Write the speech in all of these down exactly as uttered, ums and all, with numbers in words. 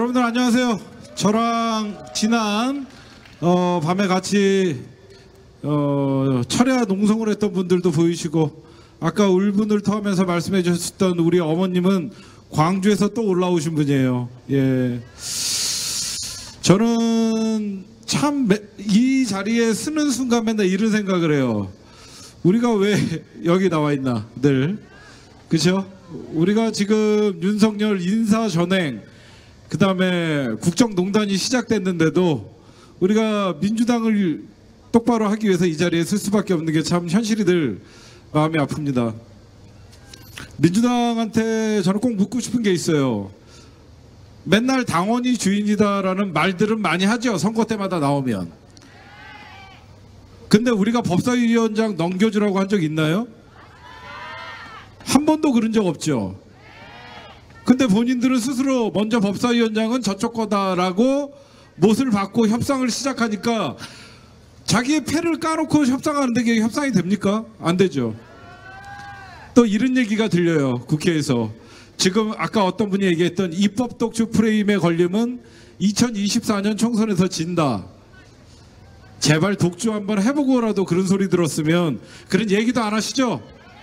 여러분들 안녕하세요. 저랑 지난 어, 밤에 같이 어, 철야 농성을 했던 분들도 보이시고, 아까 울분을 토하면서 말씀해 주셨던 우리 어머님은 광주에서 또 올라오신 분이에요. 예, 저는 참 이 자리에 서는 순간 맨날 이런 생각을 해요. 우리가 왜 여기 나와 있나 늘, 그죠? 우리가 지금 윤석열 인사 전행, 그 다음에 국정농단이 시작됐는데도 우리가 민주당을 똑바로 하기 위해서 이 자리에 쓸 수밖에 없는 게 참 현실이 늘 마음이 아픕니다. 민주당한테 저는 꼭 묻고 싶은 게 있어요. 맨날 당원이 주인이다라는 말들은 많이 하죠, 선거 때마다 나오면. 근데 우리가 법사위원장 넘겨주라고 한 적 있나요? 한 번도 그런 적 없죠. 근데 본인들은 스스로 먼저 법사위원장은 저쪽 거다라고 못을 받고 협상을 시작하니까 자기의 패를 까놓고 협상하는데 그게 협상이 됩니까? 안 되죠. 또 이런 얘기가 들려요, 국회에서. 지금 아까 어떤 분이 얘기했던 입법 독주 프레임에 걸리면 이천이십사 년 총선에서 진다. 제발 독주 한번 해보고라도 그런 소리 들었으면. 그런 얘기도 안 하시죠?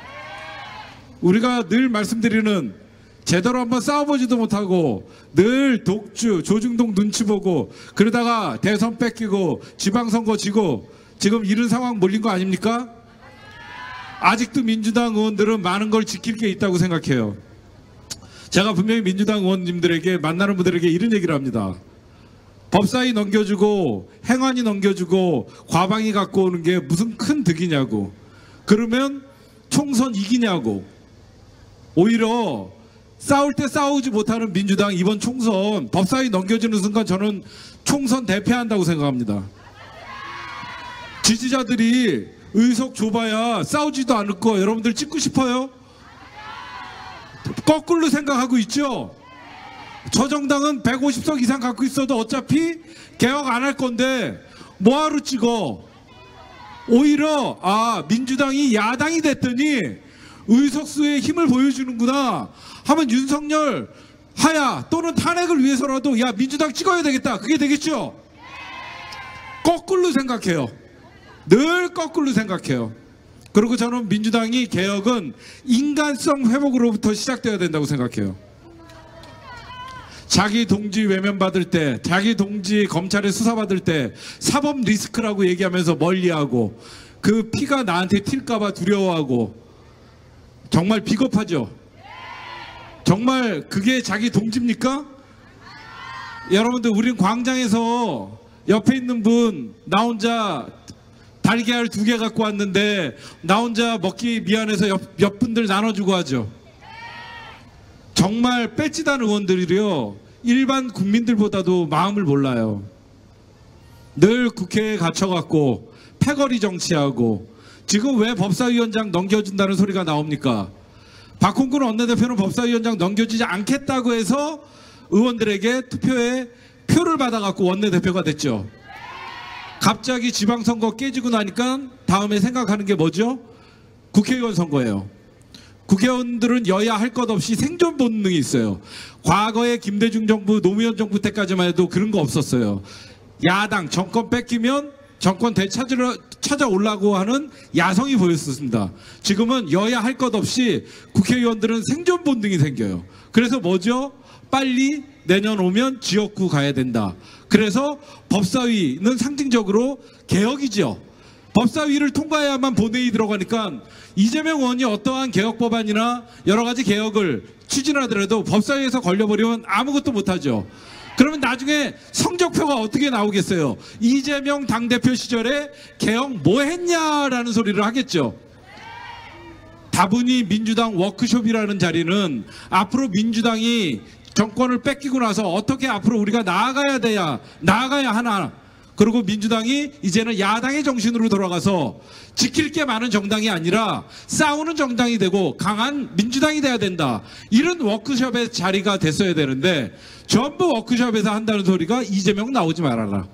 우리가 늘 말씀드리는, 제대로 한번 싸워보지도 못하고 늘 독주, 조중동 눈치 보고 그러다가 대선 뺏기고 지방선거 지고 지금 이런 상황 몰린 거 아닙니까? 아직도 민주당 의원들은 많은 걸 지킬 게 있다고 생각해요. 제가 분명히 민주당 의원님들에게, 만나는 분들에게 이런 얘기를 합니다. 법사위 넘겨주고 행안위 넘겨주고 과방위 갖고 오는 게 무슨 큰 득이냐고. 그러면 총선 이기냐고. 오히려 싸울 때 싸우지 못하는 민주당 이번 총선 법사위 넘겨주는 순간 저는 총선 대패한다고 생각합니다. 지지자들이 의석 줘봐야 싸우지도 않을 거 여러분들 찍고 싶어요? 거꾸로 생각하고 있죠? 저 정당은 백오십 석 이상 갖고 있어도 어차피 개혁 안 할 건데 뭐하러 찍어? 오히려 아, 민주당이 야당이 됐더니 의석수의 힘을 보여주는구나 하면 윤석열 하야 또는 탄핵을 위해서라도 야, 민주당 찍어야 되겠다, 그게 되겠죠? 거꾸로 생각해요. 늘 거꾸로 생각해요. 그리고 저는 민주당이 개혁은 인간성 회복으로부터 시작되어야 된다고 생각해요. 자기 동지 외면받을 때, 자기 동지 검찰에 수사받을 때 사법 리스크라고 얘기하면서 멀리하고 그 피가 나한테 튈까봐 두려워하고, 정말 비겁하죠? 정말 그게 자기 동지입니까? 여러분들, 우린 광장에서 옆에 있는 분 나 혼자 달걀 두 개 갖고 왔는데 나 혼자 먹기 미안해서 옆, 옆 분들 나눠주고 하죠. 정말 빼지단 의원들이요, 일반 국민들보다도 마음을 몰라요. 늘 국회에 갇혀갖고 패거리 정치하고. 지금 왜 법사위원장 넘겨준다는 소리가 나옵니까? 박홍근 원내대표는 법사위원장 넘겨주지 않겠다고 해서 의원들에게 투표에 표를 받아갖고 원내대표가 됐죠. 갑자기 지방선거 깨지고 나니까 다음에 생각하는 게 뭐죠? 국회의원 선거예요. 국회의원들은 여야 할 것 없이 생존 본능이 있어요. 과거에 김대중 정부, 노무현 정부 때까지만 해도 그런 거 없었어요. 야당 정권 뺏기면 정권 되찾으러 찾아오려고 하는 야성이 보였습니다. 지금은 여야 할 것 없이 국회의원들은 생존 본능이 생겨요. 그래서 뭐죠? 빨리 내년 오면 지역구 가야 된다. 그래서 법사위는 상징적으로 개혁이죠. 법사위를 통과해야만 본회의 들어가니까 이재명 의원이 어떠한 개혁 법안이나 여러 가지 개혁을 추진하더라도 법사위에서 걸려버리면 아무것도 못하죠. 그러면 나중에 성적표가 어떻게 나오겠어요? 이재명 당대표 시절에 개혁 뭐 했냐라는 소리를 하겠죠. 다분히 민주당 워크숍이라는 자리는 앞으로 민주당이 정권을 뺏기고 나서 어떻게 앞으로 우리가 나아가야 돼야 나아가야 하나, 그리고 민주당이 이제는 야당의 정신으로 돌아가서 지킬 게 많은 정당이 아니라 싸우는 정당이 되고 강한 민주당이 돼야 된다, 이런 워크숍의 자리가 됐어야 되는데 전부 워크숍에서 한다는 소리가 이재명 나오지 말아라.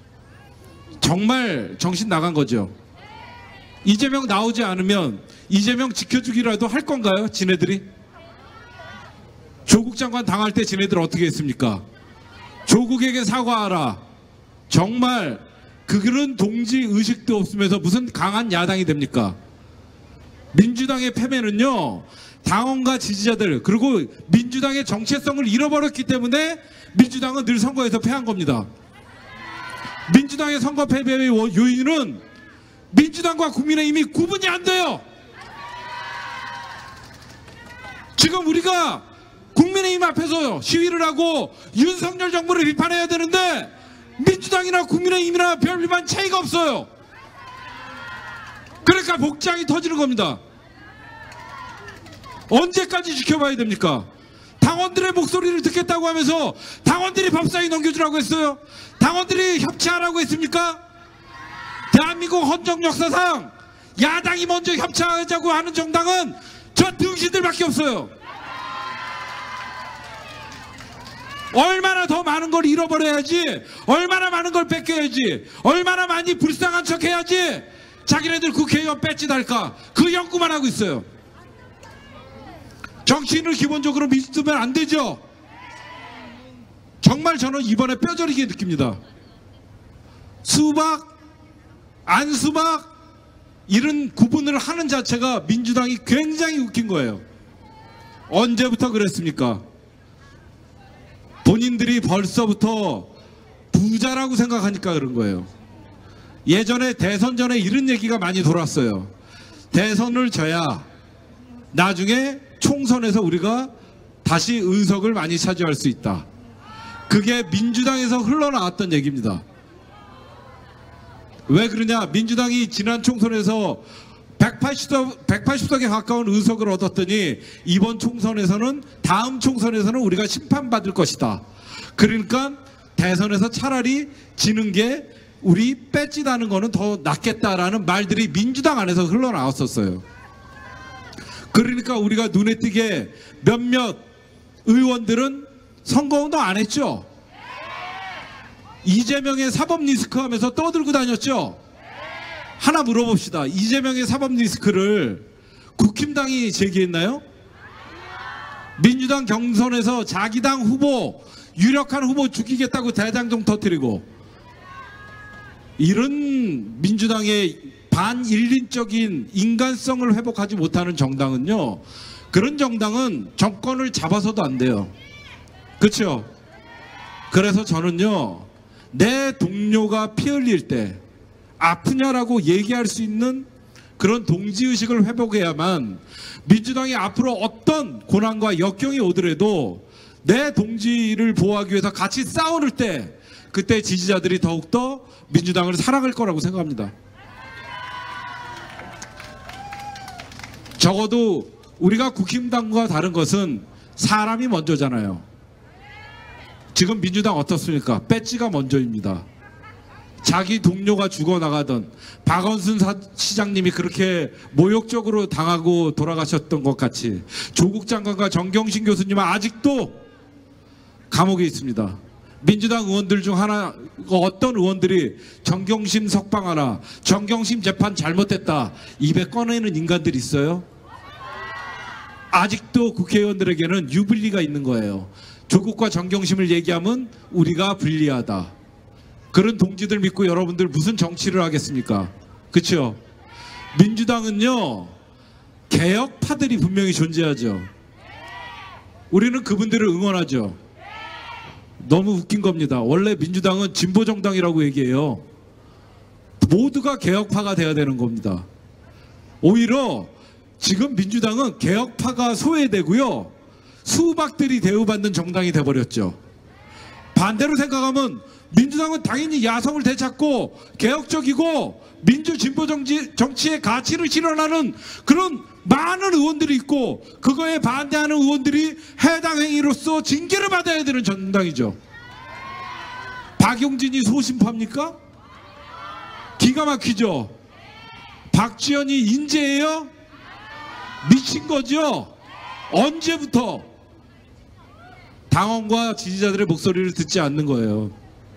정말 정신 나간 거죠. 이재명 나오지 않으면 이재명 지켜주기라도 할 건가요? 지네들이? 조국 장관 당할 때 지네들 어떻게 했습니까? 조국에게 사과하라. 정말 그런 동지 의식도 없으면서 무슨 강한 야당이 됩니까? 민주당의 패배는요, 당원과 지지자들 그리고 민주당의 정체성을 잃어버렸기 때문에 민주당은 늘 선거에서 패한 겁니다. 민주당의 선거 패배의 요인은 민주당과 국민의힘이 구분이 안 돼요. 지금 우리가 국민의힘 앞에서 시위를 하고 윤석열 정부를 비판해야 되는데 민주당이나 국민의힘이나 별반 차이가 없어요. 그러니까 복장이 터지는 겁니다. 언제까지 지켜봐야 됩니까? 당원들의 목소리를 듣겠다고 하면서 당원들이 법사위 넘겨주라고 했어요? 당원들이 협치하라고 했습니까? 대한민국 헌정 역사상 야당이 먼저 협치하자고 하는 정당은 저 등신들밖에 없어요. 얼마나 더 많은 걸 잃어버려야지, 얼마나 많은 걸 뺏겨야지, 얼마나 많이 불쌍한 척 해야지 자기네들 국회의원 배지 달까, 그 연구만 하고 있어요. 정치인을 기본적으로 믿으면 안 되죠. 정말 저는 이번에 뼈저리게 느낍니다. 수박, 안 수박 이런 구분을 하는 자체가 민주당이 굉장히 웃긴 거예요. 언제부터 그랬습니까? 본인들이 벌써부터 부자라고 생각하니까 그런 거예요. 예전에 대선 전에 이런 얘기가 많이 돌았어요. 대선을 져야 나중에 총선에서 우리가 다시 의석을 많이 차지할 수 있다. 그게 민주당에서 흘러나왔던 얘기입니다. 왜 그러냐? 민주당이 지난 총선에서 백팔십 석, 백팔십 석에 가까운 의석을 얻었더니 이번 총선에서는, 다음 총선에서는 우리가 심판받을 것이다. 그러니까 대선에서 차라리 지는 게 우리 뺏지다는 거는 더 낫겠다라는 말들이 민주당 안에서 흘러나왔었어요. 그러니까 우리가 눈에 띄게 몇몇 의원들은 선거운동 안 했죠. 이재명의 사법 리스크 하면서 떠들고 다녔죠. 하나 물어봅시다. 이재명의 사법 리스크를 국힘당이 제기했나요? 민주당 경선에서 자기 당 후보, 유력한 후보 죽이겠다고 대장동 터뜨리고, 이런 민주당의 반인륜적인 인간성을 회복하지 못하는 정당은요, 그런 정당은 정권을 잡아서도 안 돼요. 그렇죠? 그래서 저는요, 내 동료가 피 흘릴 때 아프냐라고 얘기할 수 있는 그런 동지의식을 회복해야만 민주당이 앞으로 어떤 고난과 역경이 오더라도 내 동지를 보호하기 위해서 같이 싸울 때 그때 지지자들이 더욱더 민주당을 사랑할 거라고 생각합니다. 적어도 우리가 국힘당과 다른 것은 사람이 먼저잖아요. 지금 민주당 어떻습니까? 배지가 먼저입니다. 자기 동료가 죽어나가던 박원순 사, 시장님이 그렇게 모욕적으로 당하고 돌아가셨던 것 같이 조국 장관과 정경심 교수님은 아직도 감옥에 있습니다. 민주당 의원들 중 하나, 어떤 의원들이 정경심 석방하라, 정경심 재판 잘못됐다 입에 꺼내는 인간들이 있어요? 아직도 국회의원들에게는 유불리가 있는 거예요. 조국과 정경심을 얘기하면 우리가 불리하다. 그런 동지들 믿고 여러분들 무슨 정치를 하겠습니까? 그렇죠? 민주당은요, 개혁파들이 분명히 존재하죠. 우리는 그분들을 응원하죠. 너무 웃긴 겁니다. 원래 민주당은 진보정당이라고 얘기해요. 모두가 개혁파가 돼야 되는 겁니다. 오히려 지금 민주당은 개혁파가 소외되고요, 수박들이 대우받는 정당이 돼버렸죠. 반대로 생각하면 민주당은 당연히 야성을 되찾고 개혁적이고 민주진보 정치, 정치의 가치를 실현하는 그런 많은 의원들이 있고, 그거에 반대하는 의원들이 해당 행위로서 징계를 받아야 되는 정당이죠. 박용진이 소심파입니까? 기가 막히죠. 박지원이 인재예요? 미친 거죠. 언제부터 당원과 지지자들의 목소리를 듣지 않는 거예요.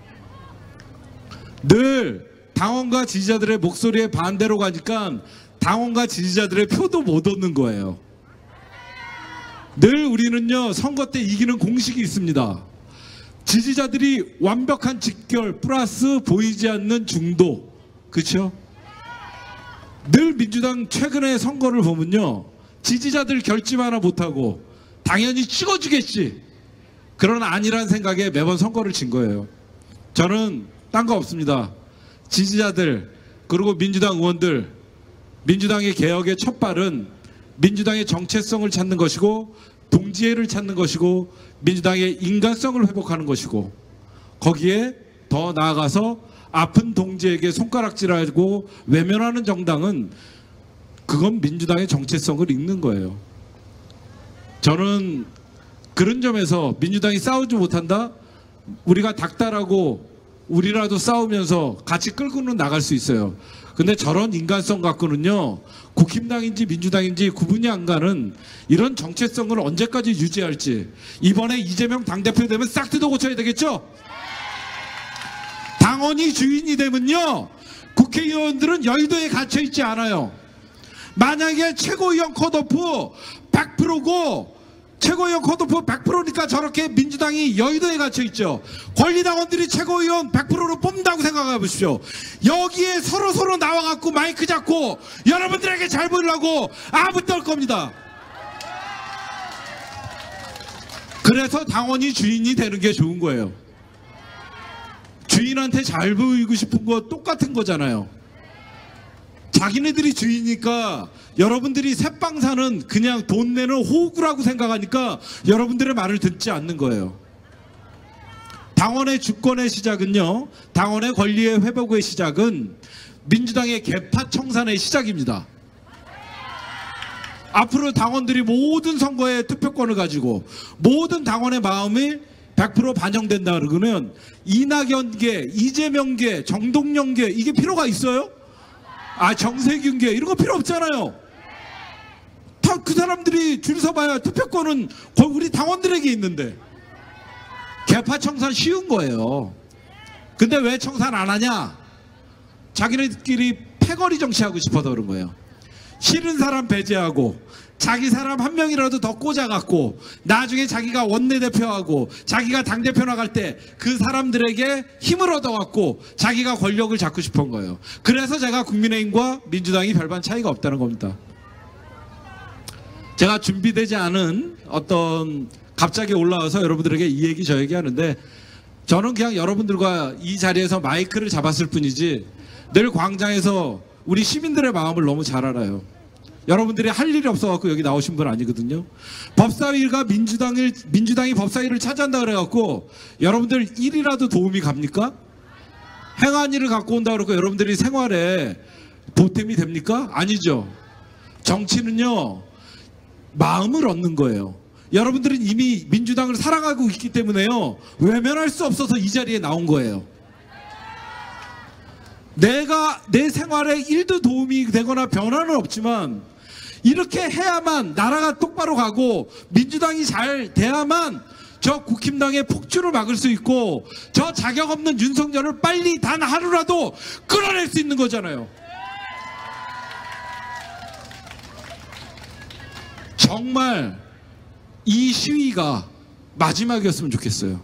늘 당원과 지지자들의 목소리에 반대로 가니까 당원과 지지자들의 표도 못 얻는 거예요. 늘 우리는요, 선거 때 이기는 공식이 있습니다. 지지자들이 완벽한 직결 플러스 보이지 않는 중도. 그렇죠? 늘 민주당 최근의 선거를 보면요, 지지자들 결집 하나 못하고 당연히 찍어주겠지, 그런 아니란 생각에 매번 선거를 진 거예요. 저는 딴 거 없습니다. 지지자들 그리고 민주당 의원들, 민주당의 개혁의 첫 발은 민주당의 정체성을 찾는 것이고 동지애를 찾는 것이고 민주당의 인간성을 회복하는 것이고, 거기에 더 나아가서 아픈 동지에게 손가락질하고 외면하는 정당은 그건 민주당의 정체성을 잃는 거예요. 저는 그런 점에서 민주당이 싸우지 못한다? 우리가 닥달하고 우리라도 싸우면서 같이 끌고는 나갈 수 있어요. 근데 저런 인간성 갖고는요, 국힘당인지 민주당인지 구분이 안 가는 이런 정체성을 언제까지 유지할지, 이번에 이재명 당대표 되면 싹 뜯어 고쳐야 되겠죠? 당원이 주인이 되면요, 국회의원들은 여의도에 갇혀 있지 않아요. 만약에 최고위원 컷오프 백 퍼센트고 최고위원 컷오프 백 퍼센트니까 저렇게 민주당이 여의도에 갇혀 있죠. 권리당원들이 최고위원 백 퍼센트로 뽑는다고 생각해 보십시오. 여기에 서로 서로 나와갖고 마이크 잡고 여러분들에게 잘 보이려고 아부 떨 겁니다. 그래서 당원이 주인이 되는 게 좋은 거예요. 주인한테 잘 보이고 싶은 거 똑같은 거잖아요. 자기네들이 주인이니까 여러분들이 새빵사는 그냥 돈 내는 호구라고 생각하니까 여러분들의 말을 듣지 않는 거예요. 당원의 주권의 시작은요, 당원의 권리의 회복의 시작은 민주당의 개파 청산의 시작입니다. 앞으로 당원들이 모든 선거에 투표권을 가지고 모든 당원의 마음이 백 퍼센트 반영된다 그러면 이낙연계, 이재명계, 정동영계 이게 필요가 있어요? 아, 정세균계 이런 거 필요 없잖아요. 다 그 사람들이 줄 서봐야 투표권은 우리 당원들에게 있는데. 개파 청산 쉬운 거예요. 근데 왜 청산 안 하냐? 자기네들끼리 패거리 정치하고 싶어서 그런 거예요. 싫은 사람 배제하고 자기 사람 한 명이라도 더 꽂아갖고 나중에 자기가 원내대표하고 자기가 당대표 나갈 때 그 사람들에게 힘을 얻어갖고 자기가 권력을 잡고 싶은 거예요. 그래서 제가 국민의힘과 민주당이 별반 차이가 없다는 겁니다. 제가 준비되지 않은 어떤 갑자기 올라와서 여러분들에게 이 얘기 저 얘기 하는데, 저는 그냥 여러분들과 이 자리에서 마이크를 잡았을 뿐이지 늘 광장에서 우리 시민들의 마음을 너무 잘 알아요. 여러분들이 할 일이 없어갖고 여기 나오신 분 아니거든요. 법사위가 민주당을, 민주당이 법사위를 차지한다 그래갖고 여러분들 일이라도 도움이 갑니까? 행안위를 갖고 온다 그러고 여러분들이 생활에 보탬이 됩니까? 아니죠. 정치는요, 마음을 얻는 거예요. 여러분들은 이미 민주당을 사랑하고 있기 때문에요, 외면할 수 없어서 이 자리에 나온 거예요. 내가 내 생활에 일도 도움이 되거나 변화는 없지만 이렇게 해야만 나라가 똑바로 가고 민주당이 잘 돼야만 저 국힘당의 폭주를 막을 수 있고 저 자격 없는 윤석열을 빨리 단 하루라도 끌어낼 수 있는 거잖아요. 정말 이 시위가 마지막이었으면 좋겠어요.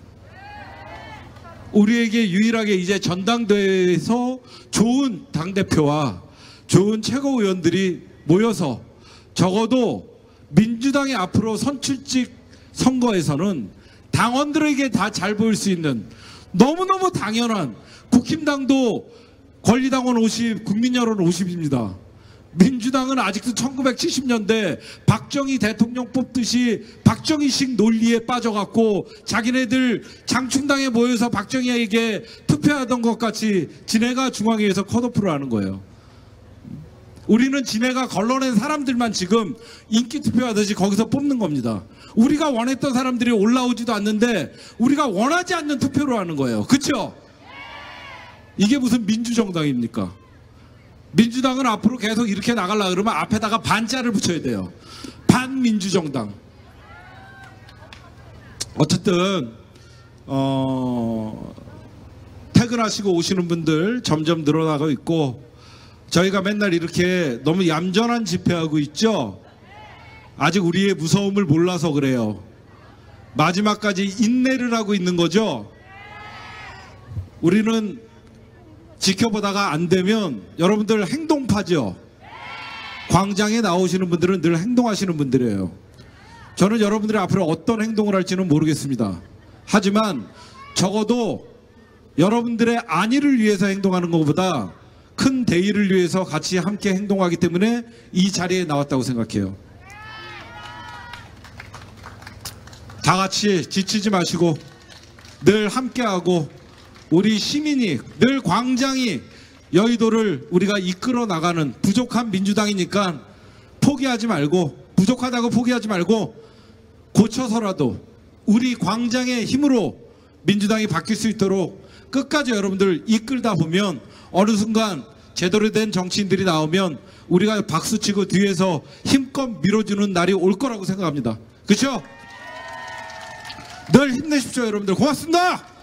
우리에게 유일하게 이제 전당대회에서 좋은 당대표와 좋은 최고위원들이 모여서 적어도 민주당이 앞으로 선출직 선거에서는 당원들에게 다 잘 보일 수 있는 너무너무 당연한, 국힘당도 권리당원 오십, 국민여론 오십입니다. 민주당은 아직도 천구백칠십 년대 박정희 대통령 뽑듯이 박정희식 논리에 빠져갖고 자기네들 장충당에 모여서 박정희에게 투표하던 것 같이 지네가 중앙위에서 컷오프를 하는 거예요. 우리는 지네가 걸러낸 사람들만 지금 인기 투표하듯이 거기서 뽑는 겁니다. 우리가 원했던 사람들이 올라오지도 않는데 우리가 원하지 않는 투표로 하는 거예요. 그렇죠? 이게 무슨 민주정당입니까? 민주당은 앞으로 계속 이렇게 나가려고 그러면 앞에다가 반자를 붙여야 돼요. 반민주정당. 어쨌든 어, 퇴근하시고 오시는 분들 점점 늘어나고 있고, 저희가 맨날 이렇게 너무 얌전한 집회하고 있죠. 아직 우리의 무서움을 몰라서 그래요. 마지막까지 인내를 하고 있는 거죠. 우리는 지켜보다가 안 되면 여러분들 행동파죠. 광장에 나오시는 분들은 늘 행동하시는 분들이에요. 저는 여러분들이 앞으로 어떤 행동을 할지는 모르겠습니다. 하지만 적어도 여러분들의 안위를 위해서 행동하는 것보다 큰 대의를 위해서 같이 함께 행동하기 때문에 이 자리에 나왔다고 생각해요. 다 같이 지치지 마시고 늘 함께하고 우리 시민이, 늘 광장이 여의도를 우리가 이끌어 나가는 부족한 민주당이니까 포기하지 말고, 부족하다고 포기하지 말고 고쳐서라도 우리 광장의 힘으로 민주당이 바뀔 수 있도록 끝까지 여러분들 이끌다 보면 어느 순간 제대로 된 정치인들이 나오면 우리가 박수치고 뒤에서 힘껏 밀어주는 날이 올 거라고 생각합니다. 그렇죠? 늘 힘내십시오, 여러분들. 고맙습니다.